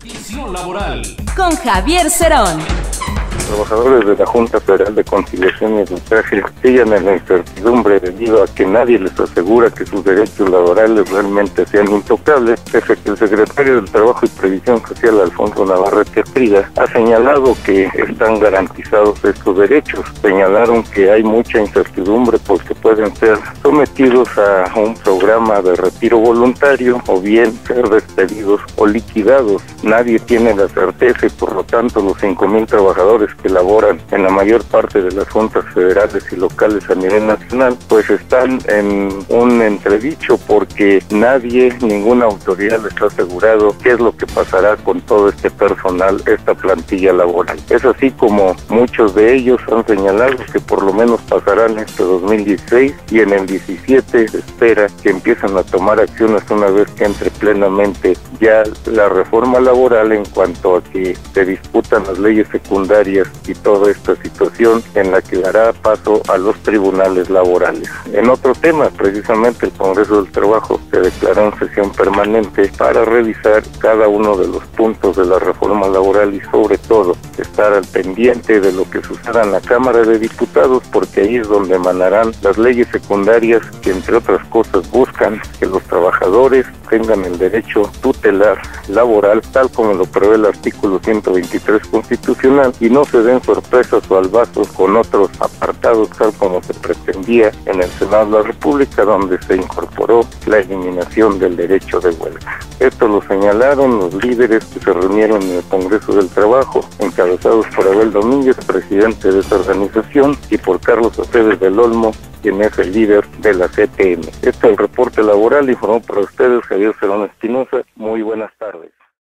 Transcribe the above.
Visión laboral. Con Javier Cerón. Trabajadores de la Junta Federal de Conciliación y Arbitraje siguen en la incertidumbre debido a que nadie les asegura que sus derechos laborales realmente sean intocables, pese a que el secretario del Trabajo y Previsión Social, Alfonso Navarrete Frida, ha señalado que están garantizados estos derechos. Señalaron que hay mucha incertidumbre porque pueden ser sometidos a un programa de retiro voluntario o bien ser despedidos o liquidados. Nadie tiene la certeza y por lo tanto los 5,000 trabajadores que laboran en la mayor parte de las juntas federales y locales a nivel nacional, pues están en un entredicho porque ninguna autoridad les ha asegurado qué es lo que pasará con todo este personal, esta plantilla laboral. Es así como muchos de ellos han señalado que por lo menos pasarán este 2016 y en el 17 se espera que empiecen a tomar acciones una vez que entre plenamente ya la reforma laboral en cuanto a que se disputan las leyes secundarias y toda esta situación en la que dará paso a los tribunales laborales. En otro tema, precisamente el Congreso del Trabajo se declaró en sesión permanente para revisar cada uno de los puntos de la reforma laboral y sobre todo estar al pendiente de lo que suceda en la Cámara de Diputados, porque ahí es donde emanarán las leyes secundarias que entre otras cosas buscan que los trabajadores tengan el derecho tutelar laboral tal como lo prevé el artículo 123 constitucional y no se den sorpresas o albazos con otros apartados tal como se pretendía en el Senado de la República, donde se incorporó la eliminación del derecho de huelga. Esto lo señalaron los líderes que se reunieron en el Congreso del Trabajo, encabezados por Abel Domínguez, presidente de esta organización, y por Carlos Aceves del Olmo, quien es el líder de la CTM. Este es el reporte laboral, informó para ustedes Javier Cerón Espinosa. Muy buenas tardes.